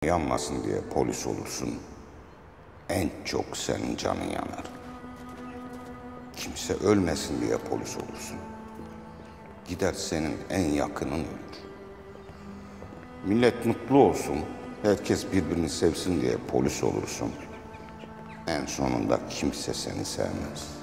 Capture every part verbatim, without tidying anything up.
Yanmasın diye polis olursun. En çok senin canın yanar. Kimse ölmesin diye polis olursun. Gider senin en yakının ölür. Millet mutlu olsun, herkes birbirini sevsin diye polis olursun. En sonunda kimse seni sevmez.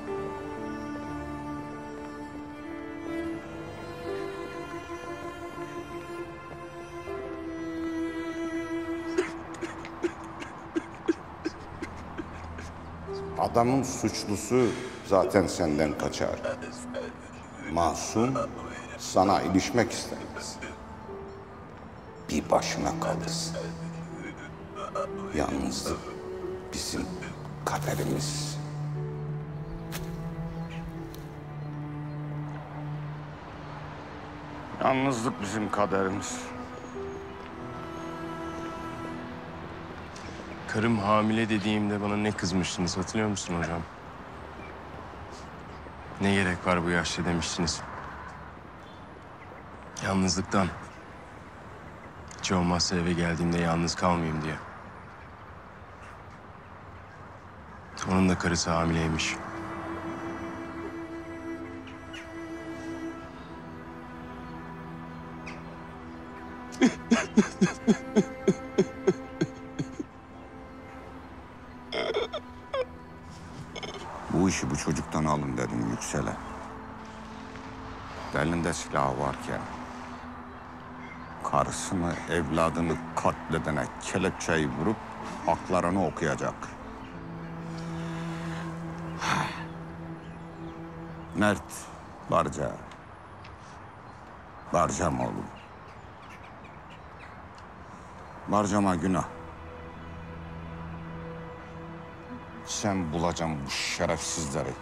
Adamın suçlusu zaten senden kaçar. Masum sana ilişmek istemez. Bir başına kalırsın. Yalnızlık bizim kaderimiz. Yalnızlık bizim kaderimiz. Karım hamile dediğimde bana ne kızmıştınız hatırlıyor musun hocam? Ne gerek var bu yaşta demiştiniz. Yalnızlıktan. Hiç olmazsa eve geldiğimde yalnız kalmayayım diye. Onun da karısı hamileymiş. Bu işi bu çocuktan alın dedim Yüksel'e. Elinde silahı varken karısını, evladını katledene kelepçeyi vurup haklarını okuyacak. Mert, Barca. Barcam oğlum. Barcama günah. Sen bulacaksın bu şerefsizleri.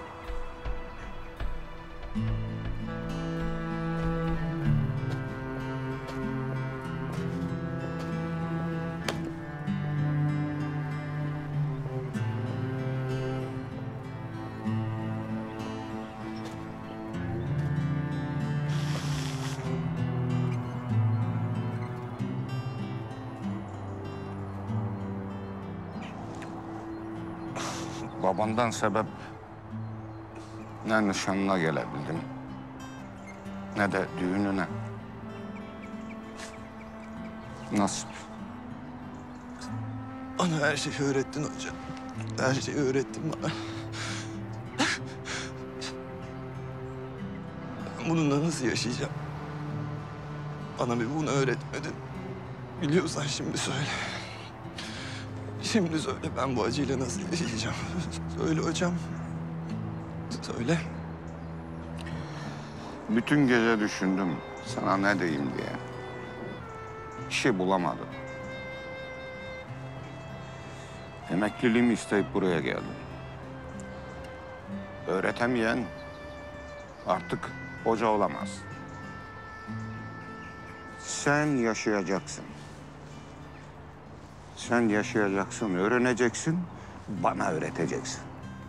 Babandan sebep ne nişanına gelebildim, ne de düğününe. Nasip. Bana her şeyi öğrettin hocam. Her şeyi öğrettin bana. Ben bununla nasıl yaşayacağım? Bana bir bunu öğretmedin. Biliyorsan şimdi söyle. Şimdi söyle, ben bu acıyla nasıl yaşayacağım? Söyle hocam. Söyle. Bütün gece düşündüm sana ne diyeyim diye. Bir şey bulamadım. Emekliliğimi isteyip buraya geldim. Öğretemeyen artık hoca olamaz. Sen yaşayacaksın. Sen yaşayacaksın, öğreneceksin, bana öğreteceksin.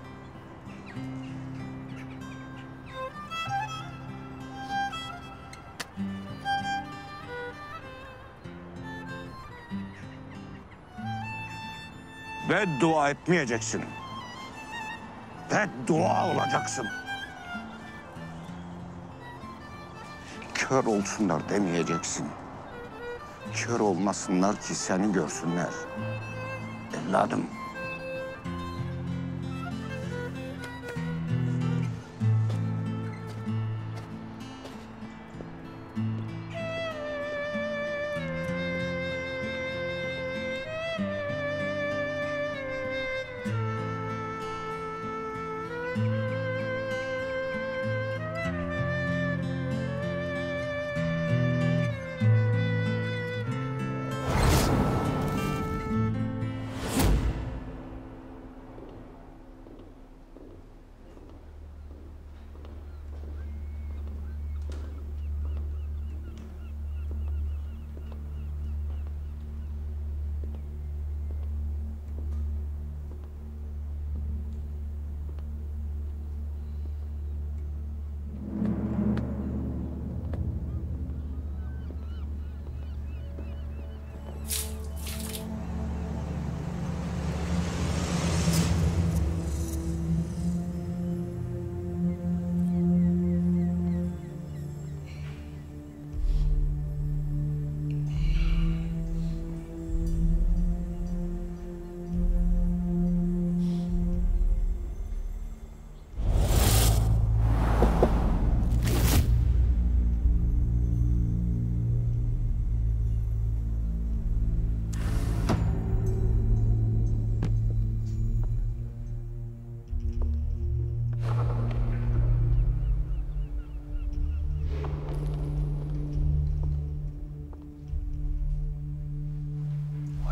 Beddua etmeyeceksin. Beddua olacaksın. Kör olsunlar demeyeceksin. Kör olmasınlar ki seni görsünler. Evladım.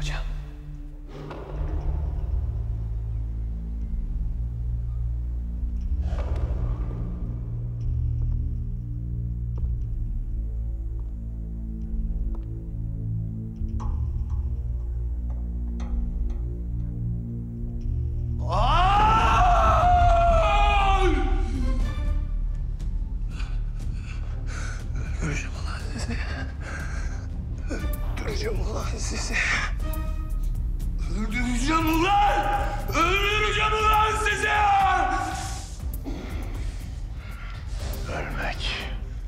hocam. Öldüreceğim ulan sizi. Öldüreceğim ulan sizi. Öldüreceğim ulan! Öldüreceğim ulan sizi! Ölmek.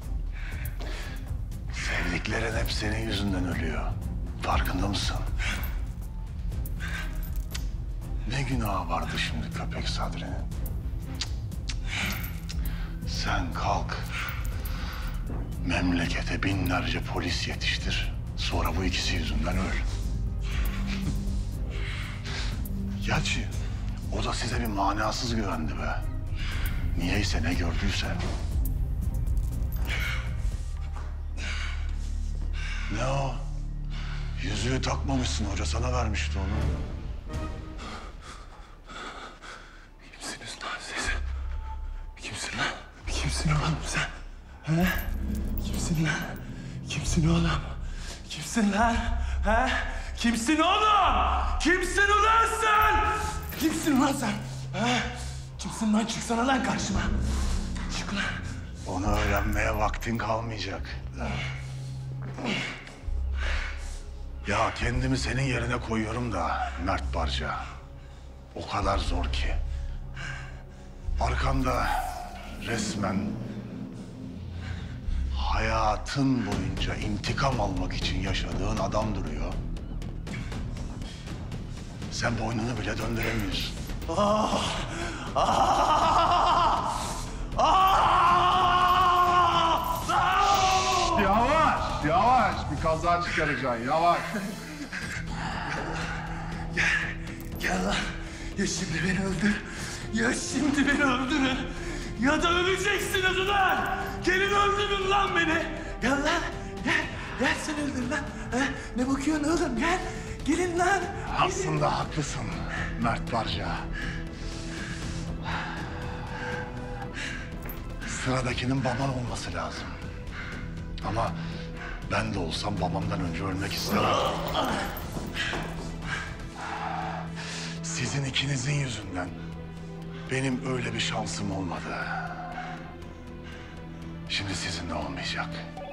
Sevdiklerin hep senin yüzünden ölüyor. Farkında mısın? Ne günahı vardı şimdi köpek Sadri'nin? Sen kalk. Memlekete binlerce polis yetiştir. Sonra bu ikisi yüzünden öl. Gerçi o da size bir manasız güvendi be. Niyeyse ne gördüyse. Ne o? Yüzüğü takmamışsın, hoca sana vermişti onu. Kimsiniz lan siz? Kimsin lan? Kimsin oğlum sen? He? Kimsin lan? Kimsin oğlum? Kimsin lan? He? Kimsin oğlum? Kimsin ulan sen? Kimsin lan sen? He? Kimsin lan? Çıksana lan karşıma. Çık lan. Onu öğrenmeye vaktin kalmayacak. Ya kendimi senin yerine koyuyorum da Mert Barca. O kadar zor ki. Arkanda resmen hayatın boyunca intikam almak için yaşadığın adam duruyor. Sen boynunu bile döndüremiyorsun. Yavaş, yavaş. Bir kaza çıkaracaksın, yavaş. Gel lan. Ya şimdi beni öldür. Ya şimdi beni öldürün. Ya da öleceksiniz ulan. Gelin öldürün lan beni. Gel lan. Gel. Gel sen öldür lan. Ha? Ne bakıyorsun oğlum? Gel. Gelin lan. Aslında haklısın Mert Barca. Sıradakinin baban olması lazım. Ama ben de olsam babamdan önce ölmek istemem. Sizin ikinizin yüzünden benim öyle bir şansım olmadı. Şimdi sizinle olmayacak.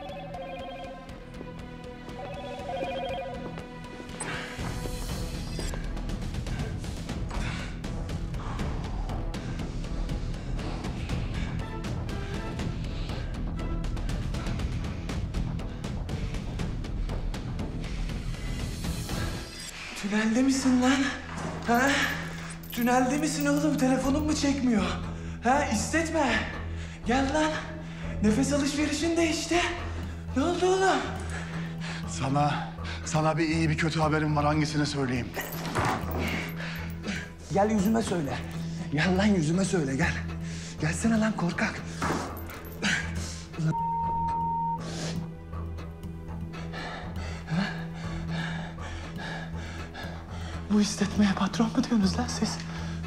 Tünelde misin lan? Ha? Tünelde misin oğlum? Telefonun mu çekmiyor? Ha? İstetme. Gel lan. Nefes alışverişin değişti. Ne oldu oğlum? Sana, sana bir iyi bir kötü haberim var. Hangisini söyleyeyim? Gel yüzüme söyle. Gel lan yüzüme söyle gel. Gelsene lan korkak. Bu istetmeye patron mu diyorsunuz lan siz?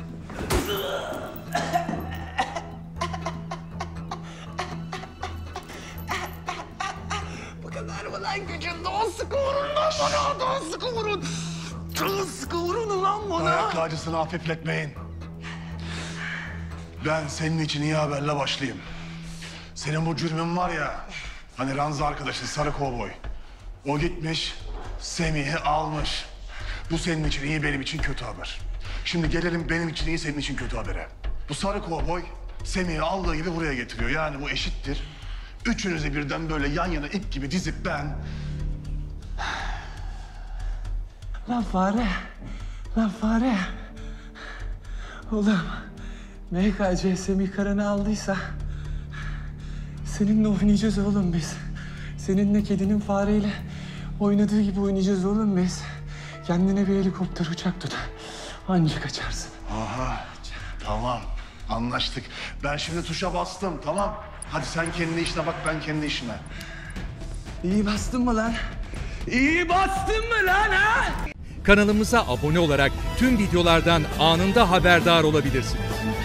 Bu kadar mı lan gücün? Daha sıkı vurun lan bana. Daha sıkı vurun. Daha sıkı vurun lan bana. Ayak acısını hafifletmeyin. Ben senin için iyi haberle başlayayım. Senin bu cürmün var ya, hani Ranza arkadaşın sarı kovboy. O gitmiş, Semih'i almış. Bu senin için iyi, benim için kötü haber. Şimdi gelelim benim için iyi, senin için kötü habere. Bu sarı kovboy Semih'i aldığı gibi buraya getiriyor. Yani bu eşittir. Üçünüzü birden böyle yan yana ip gibi dizip ben... Lan fare. Lan fare. Oğlum. M K C Semih Karan'ı aldıysa... seninle oynayacağız oğlum biz. Seninle kedinin fareyle oynadığı gibi oynayacağız oğlum biz. Kendine bir helikopter uçak tut. Anca kaçarsın. Aha, tamam. Anlaştık. Ben şimdi tuşa bastım, tamam. Hadi sen kendi işine bak, ben kendi işime. İyi bastın mı lan? İyi bastın mı lan ha? Kanalımıza abone olarak tüm videolardan anında haberdar olabilirsiniz.